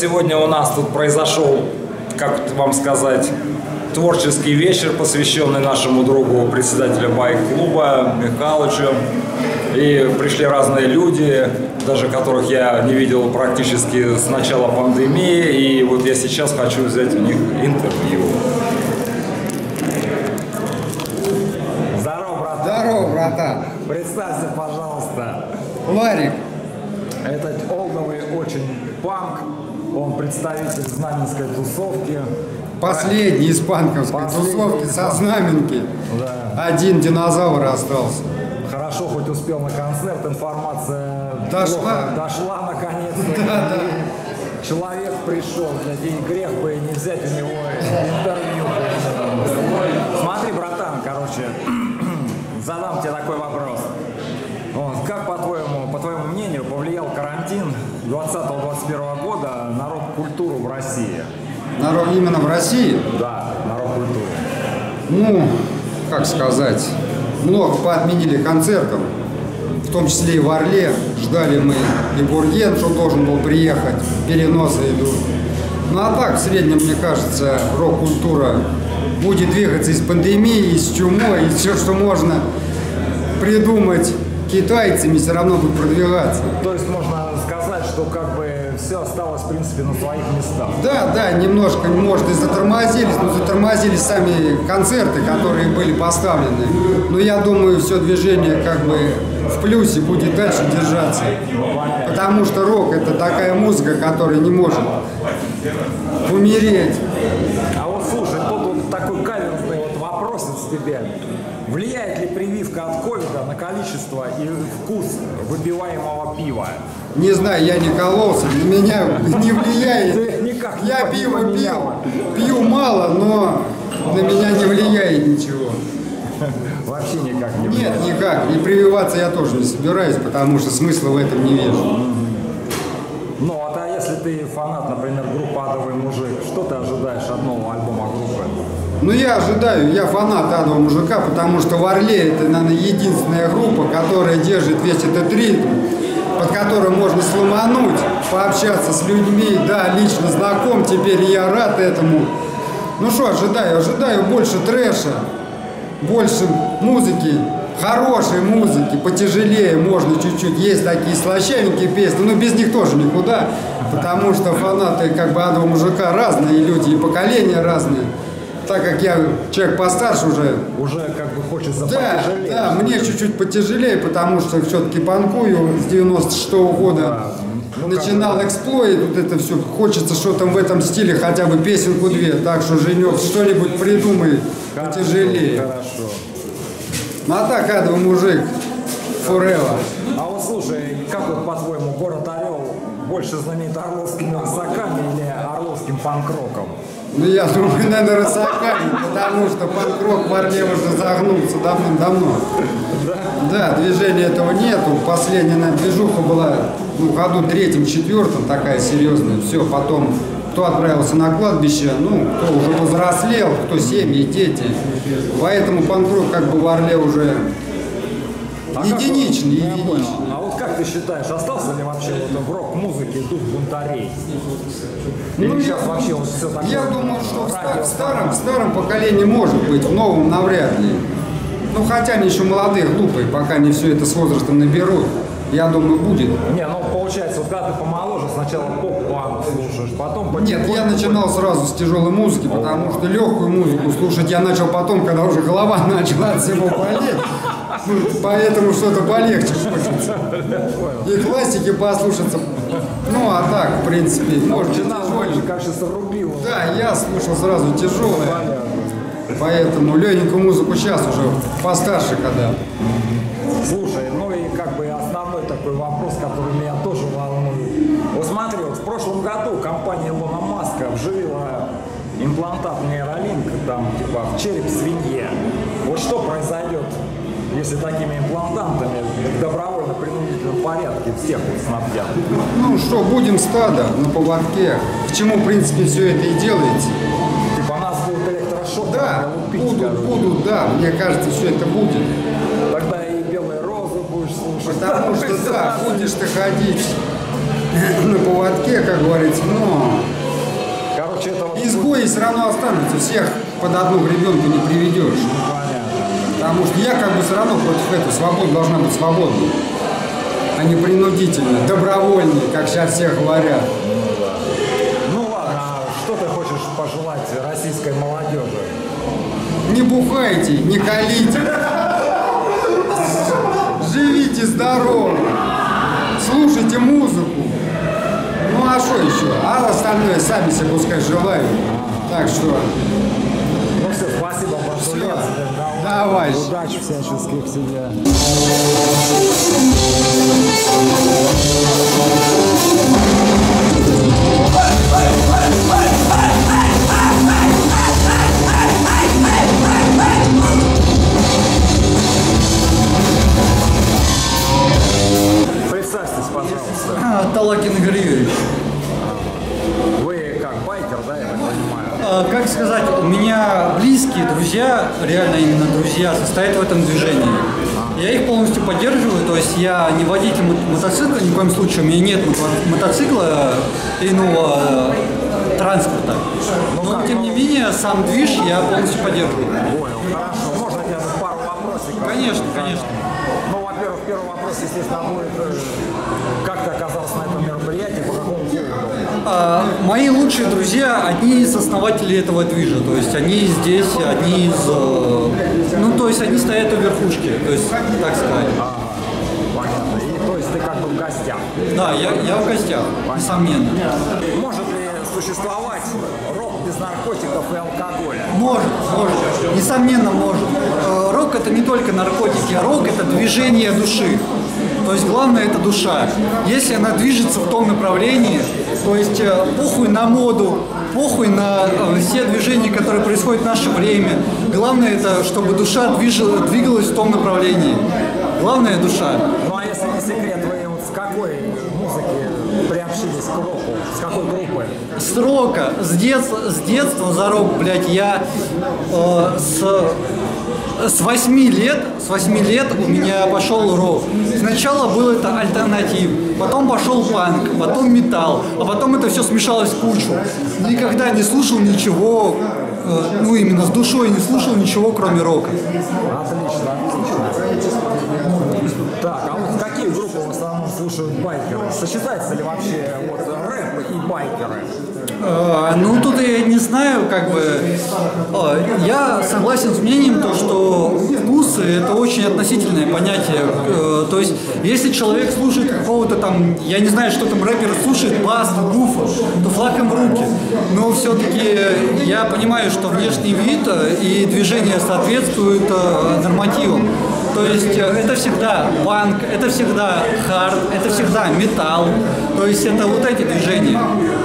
сегодня у нас тут произошел, как вам сказать, творческий вечер, посвященный нашему другу, председателю байк-клуба Михалычу. И пришли разные люди, даже которых я не видел практически с начала пандемии. И вот я сейчас хочу взять у них интервью. Здорово, братан. Здорово, братан. Представься, пожалуйста. Ларик. Этот олдовый очень панк. Он представитель знаменской тусовки. Последний из панковской тусовки со знаменки. Да. Один динозавр остался. Хорошо, хоть успел на концерт, информация дошла наконец-то. Да. Человек пришел, блядь, и грех бы не взять у него интервью. Смотри, братан, короче, задам тебе такой вопрос. Вот, как, по твоему мнению, повлиял карантин 2020-2021 года на рок-культуру в России? Именно в России? Да, на рок-культуру. Ну, как сказать, много поотменили концертов, в том числе и в Орле. Ждали мы и Бурген, что должен был приехать, переносы идут. Ну а так, в среднем, мне кажется, рок-культура будет двигаться из пандемии, из чумой, из все, что можно придумать китайцами, все равно будет продвигаться. То есть можно сказать, что как бы все осталось, в принципе, на своих местах. Да, немножко, может, и затормозились, но затормозились сами концерты, которые были поставлены. Но я думаю, все движение как бы в плюсе будет дальше держаться. Потому что рок — это такая музыка, которая не может умереть. А вот слушай, тут вот такой каверзный вот вопрос от тебя. Влияет ли прививка от ковида на количество и вкус выпиваемого пива? Не знаю, я не кололся, на меня не влияет. Никак Я пиво пью мало, но на меня не влияет ничего. Вообще никак не Нет, влияет. никак. И прививаться я тоже не собираюсь, потому что смысла в этом не вижу. Ну, а если ты фанат, например, группы «Адовый мужик», что ты ожидаешь от нового альбома группы? Ну, я ожидаю, я фанат «Адового мужика», потому что в Орле это, наверное, единственная группа, которая держит весь этот ритм, под которым можно сломануть, пообщаться с людьми, да, лично знаком, теперь я рад этому. Ну что, ожидаю больше трэша, больше музыки, хорошей музыки, потяжелее можно чуть-чуть. Есть такие слащавенькие песни, но без них тоже никуда, потому что фанаты как бы «Адового мужика» разные люди, и поколения разные. Так как я человек постарше уже как бы хочется потяжелее. Да, мне чуть-чуть потяжелее, потому что все-таки панкую с 96-го года. Да. Начинал эксплойт, вот это все, хочется что-то в этом стиле, хотя бы песенку-две. Так что, Женек, что-нибудь придумай потяжелее. Хорошо. Ну а так, «Адовый мужик», forever. А вот слушай, как вот по-твоему, город Орел больше знаменит орловскими рысаками или орловским панк-роком? Ну, я думаю, наверное, рысаками, потому что панк-рок в Орле уже загнулся давным-давно. Да, движения этого нету. Последняя, наверное, движуха была в году 3-4, такая серьезная. Все, потом кто отправился на кладбище, кто уже повзрослел, кто семьи, дети. Поэтому панк-рок как бы в Орле уже единичный. А вот как ты считаешь, остался ли вообще вот в рок-музыке дух бунтарей? Или сейчас вообще вот все такое? Я думаю, что в старом поколении может быть, в новом навряд ли. Ну, хотя они еще молодые, глупые, пока не все это с возрастом наберут. Я думаю, будет. Не, получается, вот когда ты помоложе, сначала поп-панк слушаешь, потом... Нет, я начинал сразу с тяжелой музыки, потому что легкую музыку слушать я начал потом, когда уже голова начала от всего болеть. Поэтому что-то полегче хочется. И классики послушаться. Ну, а так, в принципе, может, больше, кажется, рубило. Да, я слушал сразу тяжелое. Поэтому легенькую музыку сейчас уже постарше, когда. Слушай, ну и как бы основной такой вопрос, который меня тоже волнует. Вот смотри, вот в прошлом году компания Илона Маска вживила имплантат нейролинк там типа в череп свинье. Вот что произойдет, если такими имплантантами в добровольно-принудительном порядке всех вот снабдят? Ну что, будем стадо на поводке. К чему, в принципе, все это и делается. Типа нас будут электрошокеры Да, лупить, будут, да, мне кажется, все это будет. Тогда и белые розы будешь слушать. Потому что, да, будешь ты ходить на поводке, как говорится, но Короче, это вот... изгои все равно останутся, всех под одну гребенку не приведешь. Потому что я как бы все равно против этого, свобода должна быть свободной, а не принудительной, добровольной, как сейчас все говорят. Ну ладно, а что ты хочешь пожелать российской молодежи? Не бухайте, не колите. Живите здорово. Слушайте музыку. Ну а что еще? А остальное сами себе пускай желают. Так что... Ну все, спасибо большое. Давай. Удачи всяческих себе. Представьтесь, пожалуйста. Талакин Игорь Юрьевич. Вы как байкер, да, я так понимаю? Как сказать, у меня близкие друзья, реально именно друзья, состоят в этом движении. Я их полностью поддерживаю, то есть я не водитель мотоцикла, ни в коем случае, у меня нет мотоцикла иного транспорта. Но тем не менее, сам движ я полностью поддерживаю. Понял, хорошо. Можно я пару вопросиков? Конечно, конечно. Ну, во-первых, первый вопрос, естественно, будет, как ты оказался на этом мероприятии, по какому поводу? Мои лучшие друзья, одни из основателей этого движа, то есть они здесь, одни из, ну то есть они стоят у верхушки, то есть так сказать. Понятно. И, то есть ты как бы в гостях. Да, я в гостях, несомненно. Может ли существовать рок без наркотиков и алкоголя? Может, несомненно может. Рок это не только наркотики, рок это движение души. То есть главное это душа. Если она движется в том направлении, то есть похуй на моду, похуй на все движения, которые происходят в наше время. Главное это, чтобы душа двигалась в том направлении. Главное душа. Ну а если не секрет, вы вот с какой музыки приобщились к року? С какой группы? С рока, с детства за рок, блядь, я с 8 лет у меня пошел рок. Сначала был это альтернатив, потом пошел панк, потом металл, а потом это все смешалось в кучу. Никогда не слушал ничего, ну именно с душой не слушал ничего, кроме рока. Отлично. Так, а вот какие группы в основном слушают байкеры? Сочетается ли вообще вот рэп и байкеры? Ну, тут я не знаю, как бы, я согласен с мнением, то, что вкусы – это очень относительное понятие. То есть, если человек слушает какого-то там, я не знаю, что там рэпер слушает, Баст, Гуфа, то флаг им в руки. Но все-таки я понимаю, что внешний вид и движение соответствуют нормативам. То есть это всегда панк, это всегда хард, это всегда металл. То есть это вот эти движения.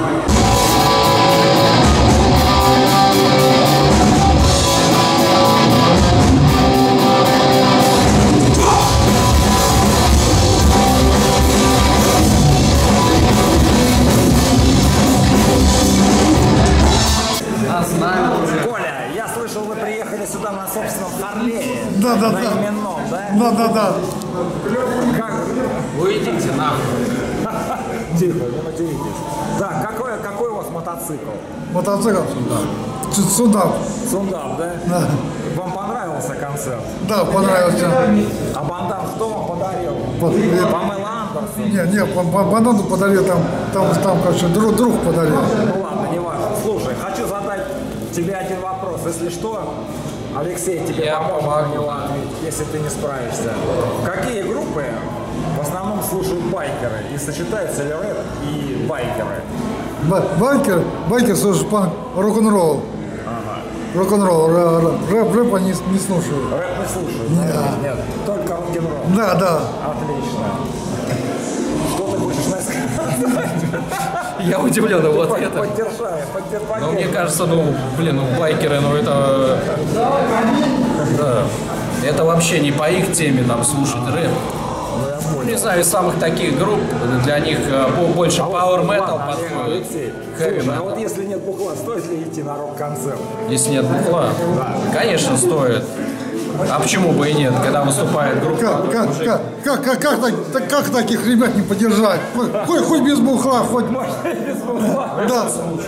Коля, я слышал, вы приехали сюда на собственном Харлее. Да. На именном, да? Да. Как? Вы идите нахуй. Тихо, не материтесь. Да, какой у вас мотоцикл? Мотоцикл сюда. Сундап, да? Да. Вам понравился концерт? Да, понравился. А бандан что вам подарил? Вот, Памела Андерсон? не, банану подарил, там, короче, друг подарил. Ну ладно, не важно. Слушай, хочу задать тебе один вопрос. Если что, Алексей тебе Я поможет помогу. на него ответить, если ты не справишься. Какие группы в основном слушают байкеры? И сочетаются ли рэп и байкеры? Байкер слушает панк, рок-н-ролл. Рок-н-ролл, рэп они не слушают. Рэп не слушают? Нет. Только рок-н-ролл? Да. Отлично. Что ты хочешь сказать? Я удивлен его ответом. Поддержай. Но мне кажется, байкеры, это... Да. Это вообще не по их теме там слушать рэп. Не знаю, из самых таких групп для них больше power metal подходит. Алексей, Heavy слушай, а metal. вот если нет бухла, стоит ли идти на рок-концерт? Если нет бухла, конечно, стоит. А почему бы и нет, когда выступает группа? как таких ребят не поддержать? Хоть без бухла, хоть... Да.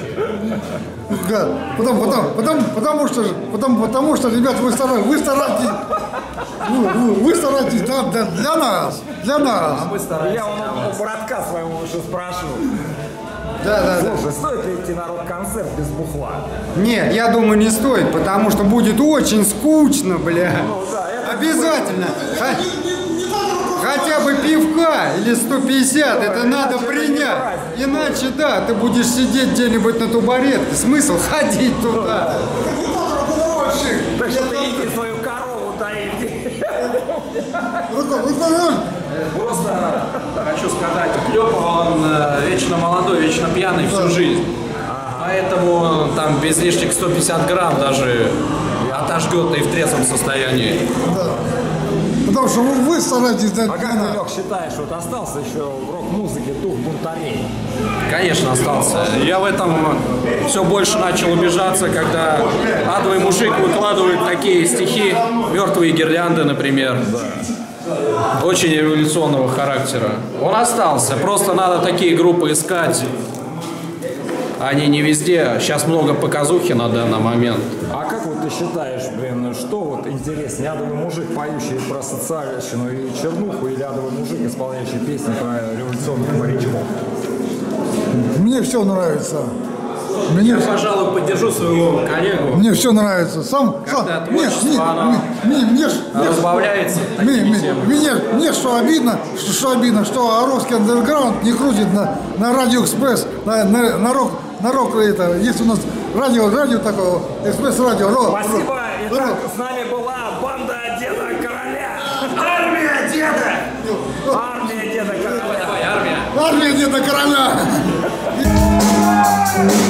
Потому что, ребят, вы стараетесь для нас. Я у братка своего уже спрашивал. Да. Слушай, стоит ли идти на рок-концерт без бухла? Нет, я думаю, не стоит, потому что будет очень скучно, бля. Обязательно. Хотя бы пивка или 150, это надо принять. Иначе, да, ты будешь сидеть где-нибудь на табуретке. Смысл ходить туда. Так что ты иди свою корову доить. Просто хочу сказать, Клёпов, он вечно молодой, вечно пьяный всю жизнь. Поэтому там без лишних 150 грамм даже отожгет и в трезвом состоянии. Потому что вы стараетесь... А как ты, Лёх, считаешь, вот остался еще в рок-музыке дух бунтарей? Конечно, остался. Я в этом все больше начал убеждаться, когда адовый мужик выкладывает такие стихи, «Мертвые гирлянды», например. Очень революционного характера. Он остался. Просто надо такие группы искать. Они не везде. Сейчас много показухи на данный момент. А как вот ты считаешь, блин, что вот интереснее, адовый мужик, поющий про социальщину и чернуху, или адовый мужик, исполняющий песни про революционных морячков? Мне все нравится. Я, пожалуй, поддержу своего коллегу. Мне все нравится. Когда творчество, оно разбавляется такими темами. Мне что обидно, что русский андерграунд не крутит на радио Экспресс, на рок это. Есть у нас радио такое, Экспресс-радио. Спасибо. Итак, с нами была банда Деда Короля. Армия Деда! Армия Деда Короля. Давай, армия. Армия Деда Короля!